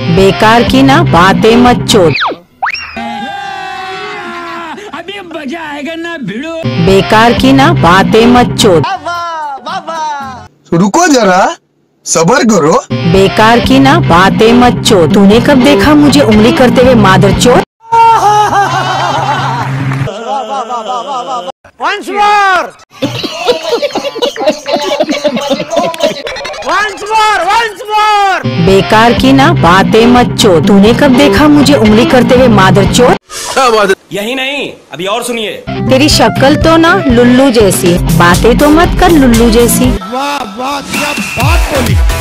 बेकार की ना बातें मत चोद। अभी मजा आएगा ना भिड़ो। बेकार की ना बातें मत चोद। रुको जरा, सब्र करो। बेकार की ना बातें मत चोद। तूने कब देखा मुझे उंगली करते हुए मादरचोद? Once more! Once more! Once more! बेकार की ना बातें मत चोद। तूने कब देखा मुझे उंगली करते हुए मादरचोद? यही नहीं, अभी और सुनिए। तेरी शक्ल तो ना लुल्लू जैसी, बातें तो मत कर लुल्लू जैसी। वाह वाह, क्या बात बोली।